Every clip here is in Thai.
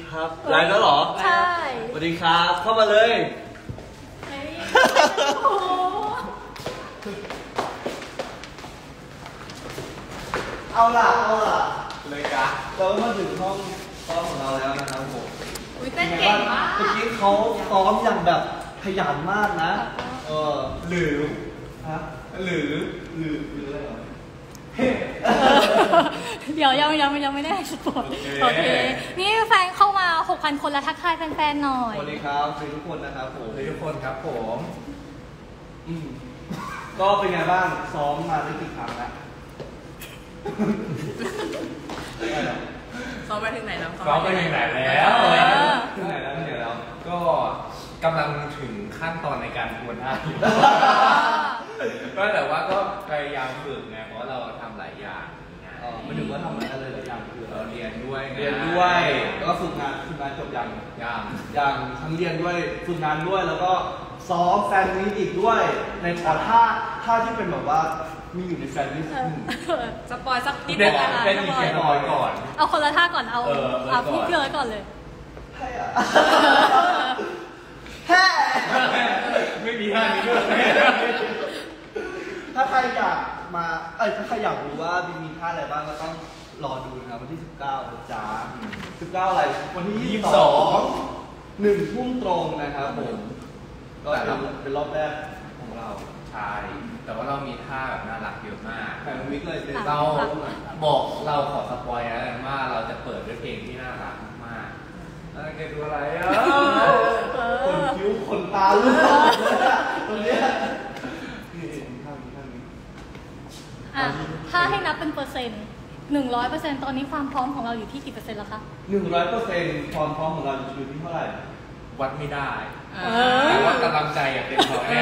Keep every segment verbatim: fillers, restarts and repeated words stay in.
ครับไลฟ์แล้วเหรอใช่สวัสดีครับเข้ามาเลยเอาล่ะเอาล่ะเลยกะเราก็มาถึงห้องซ้อมของเราแล้วนะครับผมอุ้ยเต้นเก่งมากเมื่อกี้เขาซ้อมอย่างแบบขยันมากนะเออหรือฮะหรือหรือหรืออะไรเหรอเดี๋ยวยังยังยังไม่ได้สปอร์ตโอเคนี่แฟนเข้ามา หกพัน คนแล้วทักทายแฟนๆหน่อยสวัสดีครับสวัสดีทุกคนนะครับผมสวัสดีทุกคนครับผมอืมก็เป็นไงบ้างซ้อมมาได้กี่ครั้งแล้วซ้อมไปถึงไหนแล้วซ้อมไปถึงไหนแล้วถึงไหนแล้วถึงไหนแล้วก็กำลังถึงขั้นตอนในการทวนท่าอยู่ก็แต่ว่าก็พยายามฝึกไงเพราะเราทำหลายอย่างอ๋อไม่ถึงว่าทำอะไรหลายอย่างคือเราเรียนด้วยเรียนด้วยก็ฝึกงานฝึกงานจบยังยังยังทั้งเรียนด้วยฝึกงานด้วยแล้วก็ซ้อมแฟนมิตอีกด้วยในขอท่าท่าที่เป็นแบบว่ามีอยู่ในแฟนมิตสปอยสักนิดนึงนะคะเป็นอีกแค่น้อยก่อนเอาคนละท่าก่อนเอาเอาพี่เกลือก่อนเลยใช่อะแฮ่ไม่มีท่านี้ด้วยถ้าใครอยากมาเอ้ยถ้าใครอยากรู้ว่ามีท่าอะไรบ้างก็ต้องรอดูนะครับวันที่สิบเก้าจ้าสิบเก้าอะไรวันที่ยี่สิบสองหนึ่งทุ่มตรงนะครับผมก็เป็นรอบแรกของเราใช่แต่ว่าเรามีท่าแบบน่ารักเยอะมากแต่วิกเลยเราบอกเราขอสปอยแล้วกันว่าเราจะเปิดด้วยเพลงที่น่ารักมากอะไรกันดูอะไรอ่ะคนคิ้วคนตาลูกตรงนี้นี่ท่านี้ท่านี้อ่ะถ้าให้นับเป็นเปอร์เซ็นต์หนึ่งร้อยเปอร์เซ็นต์ตอนนี้ความพร้อมของเราอยู่ที่กี่เปอร์เซ็นต์แล้วคะหนึ่งร้อยเปอร์เซ็นต์ความพร้อมของเราอยู่ที่เท่าไหร่วัดไม่ได้แต่ว่ากำลังใจอย่างเต็มร้อยแน่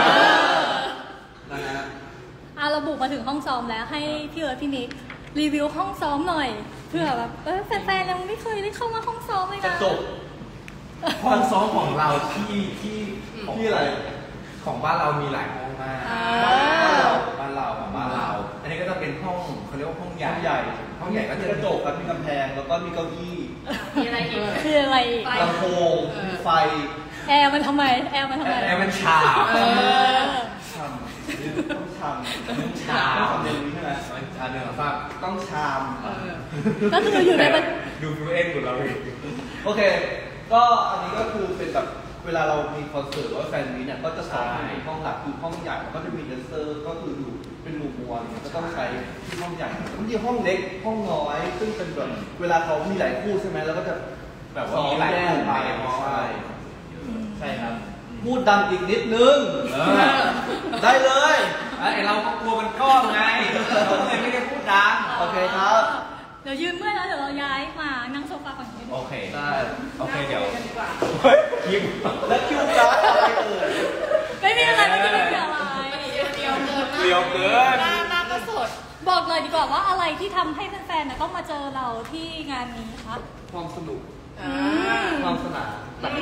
นะฮะอ่ะเราบุกมาถึงห้องซ้อมแล้วให้พี่เอิร์ธพี่นิกรีวิวห้องซ้อมหน่อยเพื่อแบบเออแฟนๆยังไม่เคยได้เข้ามาห้องซ้อมเลยนะจบห้องซ้อมของเราที่ที่ที่อะไรของบ้านเรามีหลายห้องมากบ้านเราของบ้านเราอันนี้ก็จะเป็นห้องเขาเรียกว่าห้องใหญ่ใหญ่ห้องใหญ่ก็จะกระจกครับมีกำแพงแล้วก็มีเก้าอี้มีอะไรอีกคืออะไรลำโพงมีไฟแอร์มันทำไมแอร์มันทำไมแอร์มันฉาบชามต้องชามชามต้องทำเรื่องนี้ใช่ไหมอันหนึ่งฟังต้องชามก็คืออยู่ในดูฟลูเอ็นของเราโอเคก็อันนี้ก็คือเป็นแบบเวลาเรามีคอนเสิร์ตหรือว่าแฟนมีเนี่ยก็จะซ้อมในห้องหลักคือห้องใหญ่แล้วก็จะมีแดนเซอร์ก็คืออยู่เป็นหมู่มวลก็ต้องใช้ที่ห้องใหญ่บางทีห้องเล็กห้องน้อยซึ่งเป็นแบบเวลาเขามีหลายคู่ใช่ไหมแล้วก็จะแบบว่ามีหลายคู่ไปใช่ใช่ครับพูดดังอีกนิดนึงได้เลยไอเราก็กลัวมันกล้องไงเราเลยไม่ได้พูดดังโอเคครับเดี๋ยวยืนเมื่อยแล้วเดี๋ยวเราย้ายมานั่งโซฟาฝั่งนี้โอเคได้โอเคเดี๋ยวคิวแล้วคิวการ์ดอะไรเอ่ยไม่มีอะไรไม่มีอะไรเดียวเดียวเกินเดียวเกินหน้าหน้าก็สดบอกเลยดีกว่าว่าอะไรที่ทำให้แฟนๆต้องมาเจอเราที่งานนี้คะความสนุกความสนาน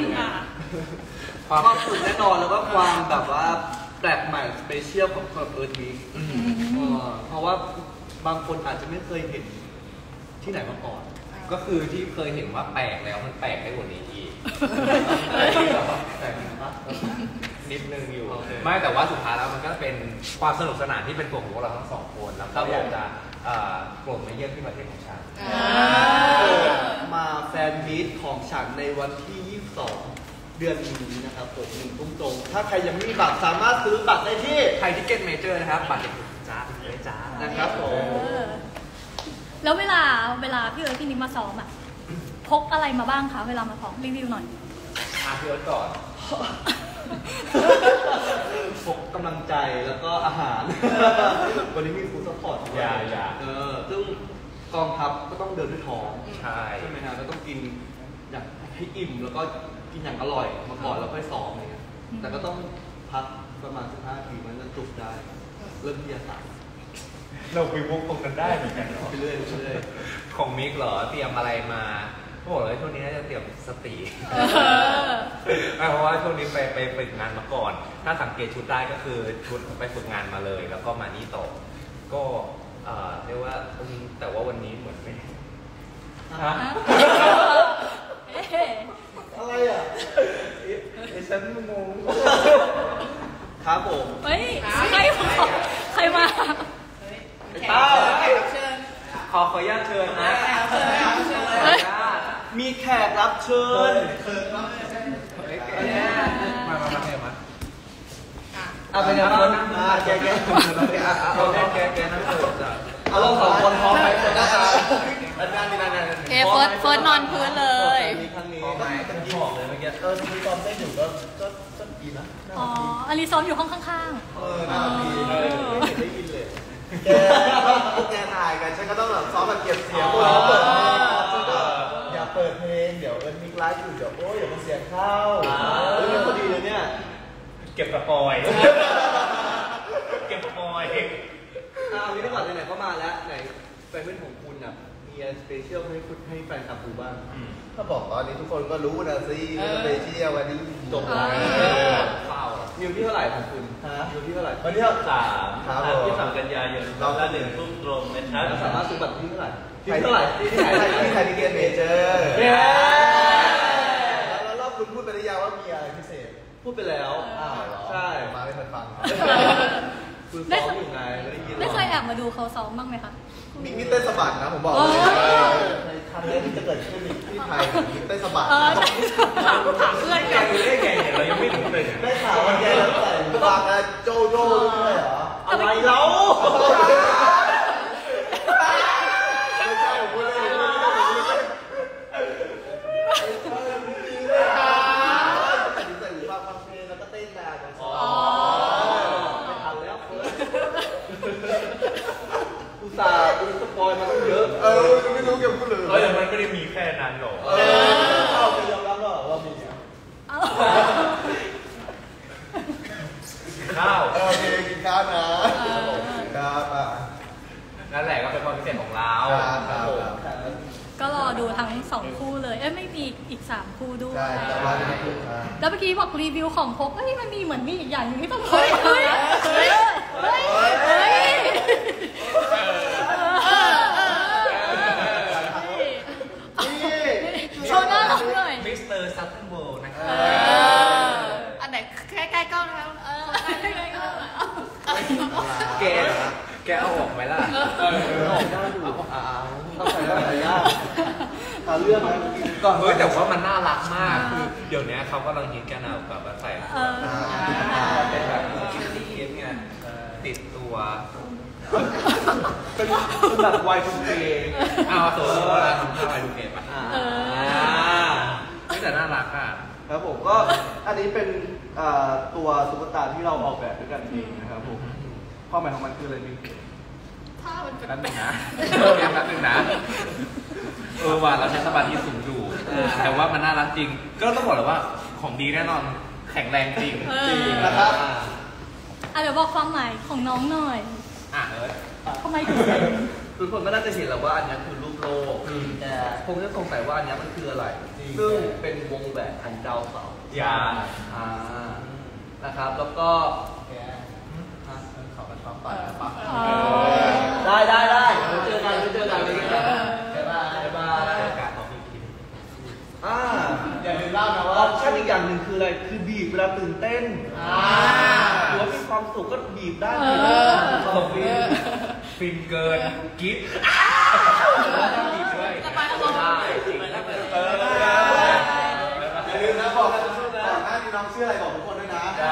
ความสนุกแน่นอนแล้วก็ความแบบว่าแปลกใหม่สเปเชียลของคอนเสิร์ตนี้เพราะว่าบางคนอาจจะไม่เคยเห็นที่ไหนมาก่อนก็คือที่เคยเห็นว่าแปลกแล้วมันแปลกได้กว่านี้อีกแปลกมากนิดนึงอยู่ไม่แต่ว่าสุดท้ายแล้วมันก็เป็นความสนุกสนานที่เป็นตัวของพวกเราทั้งสองคนแล้วก็อยากจะโปรดมาเยี่ยมที่ประเทศของฉันมาแฟนมีตของฉันในวันที่ยี่สิบสองเดือนนี้นะครับผมหนึ่งทุ่มตรงถ้าใครยังไม่มีบัตรสามารถซื้อบัตรได้ที่ไทยทิเก็ตเมเจอร์นะครับบัตรจ้าเลยจ้านะครับผมแล้วเวลาเวลาพี่เอิร์ธพี่นิกมาซ้อมอ่ะพกอะไรมาบ้างคะเวลามาซ้อมรีวิวหน่อยอาพี่เอิร์ธก่อนพกกำลังใจแล้วก็อาหารวันนี้มีฟู้ดซัพพอร์ตอย่าอย่าเออซึ่งกองทัพก็ต้องเดินด้วยท้องใช่ใช่ไหมฮะก็ต้องกินอย่างให้อิ่มแล้วก็กินอย่างอร่อยมาก่อนแล้วค่อยซ้อมอะไรเงี้ยแต่ก็ต้องพักประมาณสิบห้านาทีมันจะจุกได้เริ่มที่จะตัดเราไปวงตรงกันได้เหมือนกันเนาะไปเรื่อยไปเรื่อยของมิกเหรอเตรียมอะไรมาเขาบอกเลยช่วงนี้น่าจะเตรียมสติเพราะว่าช่วงนี้ไปไปฝึกงานมาก่อนถ้าสังเกตชุดได้ก็คือชุดไปฝึกงานมาเลยแล้วก็มานี่ต่อก็เรียกว่าแต่ว่าวันนี้เหมือนไม่เอ๊ะอะไรอ่ะไอ้ฉันงงครับผมเฮ้ยใครมาใครมาแขกรับเชิญขอขออนุญาตเชิญนะแขกรับเชิญแขกรับเชิญเฮ้ยมีแขกรับเชิญมามามาเทมาอ่ะอ่ะเป็นไงคนอ่ะแกแกเอาแกแกแกนั่งเปิดจ้ะเอาเราสองคนพร้อมไหมคนหน้าตานั่นนี่นั่นนั่นโอเคเฟิร์สเฟิร์สนอนพื้นเลยมีครั้งนี้พอไหมกันบอกเลยเมื่อกี้เออมีตอนเต้นอยู่ก็ก็ก็ดีนะอ๋ออลิซอมอยู่ห้องข้างเออน่าดีเออไม่เห็นได้ยินเลยแกพวกแกถ่ายกันฉันก็ต้องแบบซ้อมแบบเก็บเสียงพวกเราเปิดเพลงฉันก็อย่าเปิดเพลงเดี๋ยวเอิญมิกไลฟ์อยู่เดี๋ยวโอ้ยเดี๋ยวมันเสียงเข้าเออพอดีเลยเนี่ยเก็บสปอยเก็บสปอยอ่ะเอางี้ดีกว่าไหนๆก็มาแล้วไหนแฟนเพื่อนของคุณอ่ะมีอะไรสเปเชียลให้คุณให้แฟนคลับดูบ้างถ้าบอกตอนนี้ทุกคนก็รู้นะสิว่าไปเที่ยววันนี้จบแล้วเปล่านิวที่เท่าไหร่ของคุณฮะนิวที่เท่าไหร่วันที่สามครับผมที่สามกันยายนเราละหนึ่งทุ่มตรงนะครับแล้วสามารถซื้อบัตรที่เท่าไหร่ที่เท่าไหร่ที่ที่ไหนไหนที่ไทยที่เกมเมเจอร์เย้แล้วรอบคุณพูดไปหรือยังว่ามีอะไรพิเศษพูดไปแล้วอ้าวเหรอใช่มาไม่ทันฟังคุณซ้อมอยู่ไงไม่ได้ยินหรๆอไม่เคยแอบมาดูเขาซ้อมบ้างไหมคะมิกนี่เต้นสะบัดนะผมบอกเลยในครั้งแรกที่จะเกิดขึ้นที่ไทยมิกเต้นสะบัดเออถามถามเพื่อนแกกันดูได้ไงเนี่ยเรายังไม่รู้เลยได้ข่าวว่าแกแล้วใส่ฟังนะโจโจ้ด้วยเหรออะไรเล่าไม่ใช่ผมพูดเล่นผมพูดเล่นไม่ใช่แต่ถึงใส่หูฟังฟังเพลงแล้วก็เต้นแบบอ๋อไม่ทันแล้วเฟิร์สอุตส่าห์ดูสปอยมาตั้งเยอะเออไม่รู้แกพูดเลยเฮ้ยแต่มันไม่ได้มีแค่นั้นหรอกเออเข้าไปยอมรับหรอว่ามีอ่ะเอาข้าวเออโอเคกินข้าวนะครับอ่ะนั่นแหละก็เป็นความพิเศษของเราครับครับครับก็รอดูทั้งสองคู่เลย เอ้ยไม่มีอีกสามคู่ด้วยใช่แต่ว่าไม่พูดอ่ะแล้วเมื่อกี้บอกรีวิวของพกเอ้ยมันมีเหมือนมีอีกอย่างหนึงที่ต้องเฮ้ยเฮ้ยเฮ้ยเฮ้ยเฮ้ยโชว์หน้าเราหน่อยมิสเตอร์ซัตเทนโบนะครัเอบ ออันไหนใกล้ๆกล้องนะครับเออใกล้ๆกล้องแกแกเอาออกไหมล่ะเออออกได้ดูอ่าต้องใส่ได้ใส่ยากหาเรื่องนะก่อนเฮ้ยแต่ว่ามันน่ารักมากคือเดี๋ยวนี้เขากำลังฮิตกันเอาแบบว่าใส่เออเป็นแบบคิตตี้ไงติดตัวเป็นแบบวายทูเคอ้าวตัวเวลาทำท่าอะไรดูเก็บอ่ะเออแต่น่ารักอ่ะครับผมก็อันนี้เป็นอ่าตัวตุ๊กตาที่เราออกแบบด้วยกันเองนะครับผมความหมายของมันคืออะไรบิ๊กถ้ามันเป็นแป๊บนึงนะแป๊บนึงนะเออว่าเราใช้สมาธิสูงอยู่แต่ว่ามันน่ารักจริง ก็ต้องบอกเลยว่าของดีแน่นอนแข็งแรงจริงเอจริงอนะครับอ่ะเดี๋ยวบอกความหมายของน้องหน่อยอ่ะเออทำไมถึงเป็นทุกคนก็น่าจะเห็นแล้วว่าอันนี้คือรูปโลกอืมแต่คงจะสงสัยว่าอันนี้มันคืออะไรจริงซึ่งเป็นวงแหวนของดาวเสาร์ยาอ่านะครับ แล้วก็แกมันขอมันความฝันนะปะอ๋อได้ได้ได้เดี๋ยวเจอกันเดี๋ยวเจอกันเลยกันบ๊ายบายบ๊ายบายโอกาสของพี่คิดอ่าอย่าลืมเล่านะอว่าอปชั่นอีกอย่างหนึ่งคืออะไร คือบีบเวลาตื่นเต้นอ่าหรือว่ามีความสุขก็บีบได้เออตบบีบฟินเกินกิ๊บบีบด้วยระบายอารมณ์ได้จริงนะเอออย่าลืมนะบอกกันสู้นะหน้าที่น้องชื่ออะไรบอกทุกคนด้วยนะได้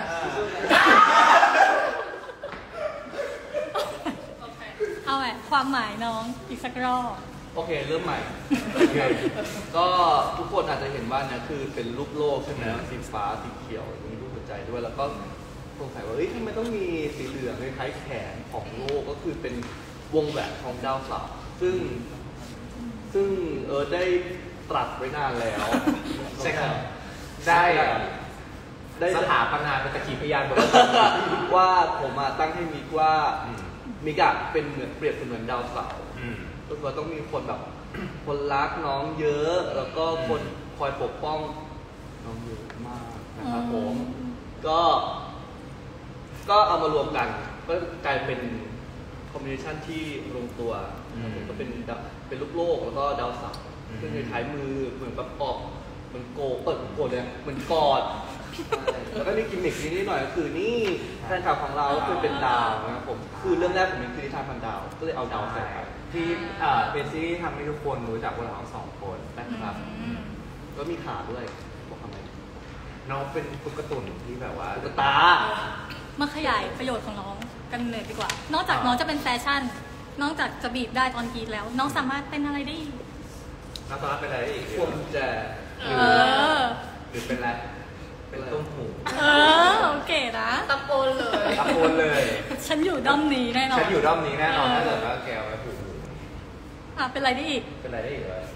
โอเคเอาไงความหมายน้องอีกสักรอบโอเค เริ่มใหม่ ก็ทุกคนอาจจะเห็นว่าเนี่ยคือเป็นรูปโลกใช่ไหมสีฟ้าสีเขียวมีรูปหัวใจด้วย แล้วก็สงสัยว่าเฮ้ยทำไมต้องมีสีเหลืองคล้ายๆแขนของโลกก็คือเป็นวงแหวนของดาวเสาร์ซึ่ง ซึ่งเออได้ตรัสไว้นานแล้วใช่ครับ ได้ได้สถาปนาเป็นตะขีพยานบนว่าผมมาตั้งให้มิกว่าอืมมิกอะเป็นเหมือนเปรียบเสมือนดาวเสาร์อืมก็คือต้องมีคนแบบ คนรักน้องเยอะแล้วก็คนคอยปกป้องน้องเยอะมากนะครับผม ก็ ก็เอามารวมกันก็กลายเป็นคอมบิเนชันที่ลงตัวอืมก็เป็นดาวเป็นลูกโลกแล้วก็ดาวเสาร์อเครื่องในท้ายมือเหมือนแบบออกเหมือนโกเปิดโกดเลยเหมือนกอดแล้วก็มีกิมมิคนิดหน่อยก็คือนี่แฟนคลับของเราก็คือเป็นดาวนะครับผมคือเรื่องแรกผมเป็นคือนิทานพันดาวก็เลยเอาดาวใส่ไปที่อ่าเป็นซีรีส์ทำให้ทุกคนรู้จักพวกเราทั้งสองคนนะครับอืมก็มีขาด้วยบอกทำไมน้องเป็นตุ๊กตุ่นที่แบบว่าตุ๊กตามาขยายประโยชน์ของน้องกันเลยดีกว่า นอกจากน้องจะเป็นแฟชั่น นอกจากจะบีบได้ตอนกรีดแล้ว น้องสามารถเป็นอะไรได้อีกน้องสามารถเป็นอะไรได้อีกพวงกุญแจเออหรือเป็นอะไรเป็นต้มหูเออโอเคนะตะโกนเลยตะโกนเลยฉันอยู่ด้อมนี้แน่นอนฉันอยู่ด้อมนี้แน่นอนเออถ้าเกิดว่าแกเอาไว้ผูกหูอ่ะเป็นอะไรได้อีกเป็นอะไรได้อีกเลย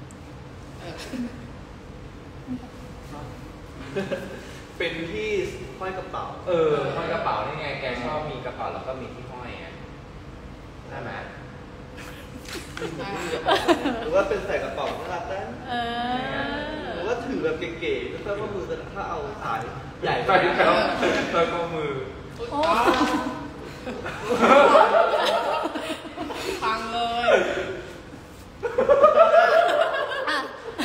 เป็นที่ห้อยกระเป๋าเออห้อยกระเป๋านี่ไงแกชอบมีกระเป๋าแล้วก็มีที่ห้อยไงใช่ไหมหรือว่าเป็นใส่กระเป๋าน่ารักได้เออหรือว่าถือแบบเก๋ๆเพื่อว่ามือถ้าเอาสายใหญ่ใส่กระเป๋าใส่ข้อมือโอ้ฟังเลยอ่ะ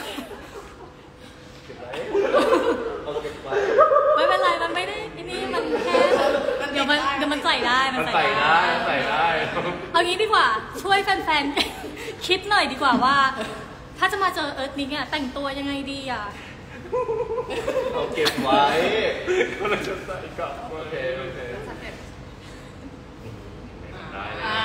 เก็บไว้เอาเก็บไว้ไม่เป็นไร มันไม่ได้ไอ้นี่มันแค่เดี๋ยวมันเดี๋ยวมันใส่ได้มันใส่ได้ใส่ได้เอางี้ดีกว่า ช่วยแฟนๆ คิดหน่อยดีกว่าว่า ถ้าจะมาเจอเอิร์ธนิกเนี่ยแต่งตัวยังไงดีอ่ะเอาเก็บไว้ก็เลยจะใส่กลับโอเคโอเคได้เลยอ่า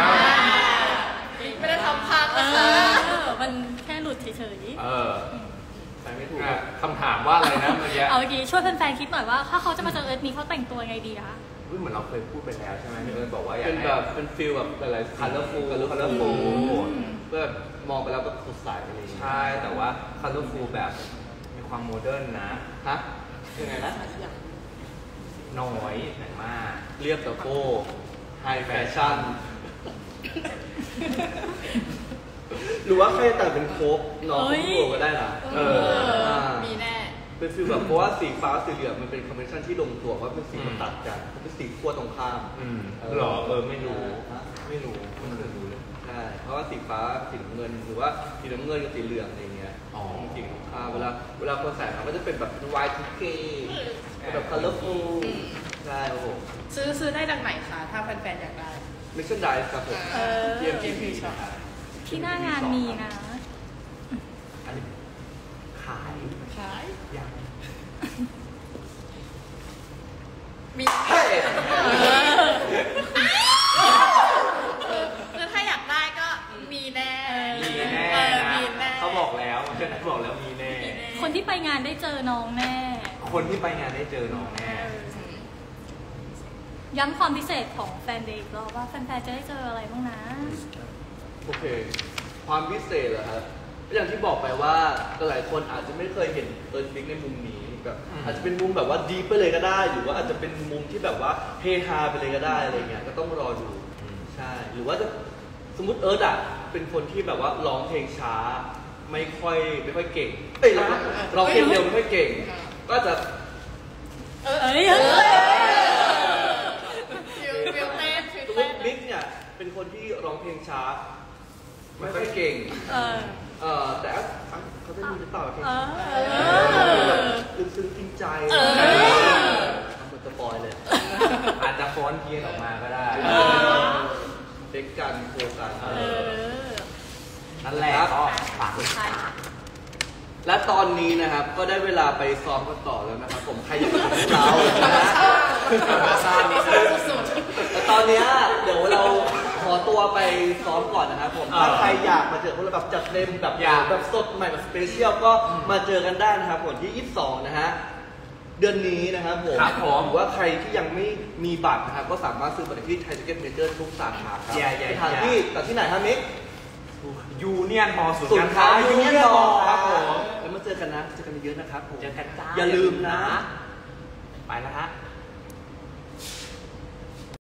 ไม่ได้ทำพังเอนะคะอ มันแค่หลุดเฉยเออใส่ไม่ถูกอ่ะคำถามว่าอะไรนะเมื่อกี้ๆ เอาเมื่อกี้ช่วยแฟนๆ คิดหน่อยว่า ถ้าเขาจะมาเจอเอิร์ธนิกเขาแต่งตัวยังไงดีคะอุ๊ยเหมือนเราเคยพูดไปแล้วใช่ไหมที่เอิร์ธบอกว่าอยากเป็นให้แบบเป็นฟิลแบบหลายๆ colorful colorful colorful เพื่อแบบมองไปแล้วก็สดใสอะไรอย่างเงี้ยใช่แต่ว่า colorful แบบมีความโมเดิร์นนะฮะยังไงนะน้อยแต่มากเรียบตะโก้ไฮแฟชั่น หรือว่าใครแต่งเป็นโค้กน้องเฮ้เขายพูดก็ได้นะเออมีแน่เป็นฟีลแบบเพราะว่าสีฟ้าสีเหลืองมันเป็นคอมบิเนชั่นที่ลงตัวเพราะเป็นสีมันตัดกันมันเป็นสีขั้วตรงข้ามอืมหรอเออไม่รู้ฮะไม่รู้ไม่เคยรู้เลยใช่เพราะว่าสีฟ้าสีน้ำเงินหรือว่าสีน้ำเงินกับสีเหลืองอะไรเงี้ยอ๋อมันสีตรงข้ามเวลาเวลาคนใส่มันก็จะเป็นแบบวายทีเคแบบ colorful ใช่โอ้โหซื้อซื้อได้จากไหนคะถ้าแฟนๆอยากได้มิชชั่นไดส์ครับผมเออเกมเกมพีช็อปที่หน้างานมีนะอันนี้ขายขายยังมีเฮ้ยคือถ้าอยากได้ก็มีแน่มีแน่เออนะมีแน่เขาบอกแล้วเช่นบอกแล้วมีแน่คนที่ไปงานได้เจอน้องแน่คนที่ไปงานได้เจอน้องแน่ย้ำความพิเศษของแฟนเดย์อีกรอบว่าแฟนๆ จะได้เจออะไรบ้างนะโอเค ความพิเศษเหรอครับอย่างที่บอกไปว่าหลายคนอาจจะไม่เคยเห็นเอิร์ธบิ๊กในมุมนี้แบบอาจจะเป็นมุมแบบว่าดีไปเลยก็ได้ หรือว่าอาจจะเป็นมุมที่แบบว่าเฮฮาไปเลยก็ได้อะไรเงี้ยก็ต้องรอดูใช่หรือว่าจะสมมติเอิร์ธอ่ะเป็นคนที่แบบว่าร้องเพลงช้า ไม่ค่อยไม่ค่อยเก่งเอ้ยร้องร้องเพลงเร็วไม่ค่อยเก่ง ก็จะเอ้ยเอ้ยฟิวฟิวเต้นฟิวสมมเต้นติบิ๊กเนี่ยเป็นคนที่ร้องเพลงช้า ไม่ค่อยเก่งเออเออแต่อ่ะเขาจะมีหรือเปล่าเพลงเอช้าอลึกซึ้งจริงใจเออทำเหมือนสปอยเลยอาจจะฟ้อนเพียนออกมาก็ได้เออเด็กกันโคกันเออนั่นแหละก็ฝากด้วยใช่และตอนนี้นะครับ ก็ได้เวลาไปซ้อมกันต่อแล้วนะครับ ผมใครอยากจะเป็นเรานะฮะธรรมชาตินี่สุดแต่ตอนเนี้ยเดี๋ยวเราขอตัวไปซ้อมก่อนนะครับผมถ้าใครอยากมาเจอพวกเราแบบจัดเต็มแบบอยากแบบสดใหม่แบบสเปเชียลก็มาเจอกันได้นะครับผมที่ยี่สิบสองนะฮะเดือนนี้นะครับผมครับผมหรือว่าใครที่ยังไม่มีบัตรนะครับก็สามารถซื้อบัตรได้ที่ไทยทิเก็ตเมเจอร์ทุกสาขาครับอย่าอย่าสถานที่แต่ที่ไหนฮะมิกยูเนียนฮอศูนย์ศูนการย์ค้าค้ายูยูเนีเนียยนนฮมออคครัรับบ ผผม มแล้วมาเจอกันนะเจอกันเยอะๆนะครับผมเจอกันจ้าอย่าลืมนะไปแล้วฮะ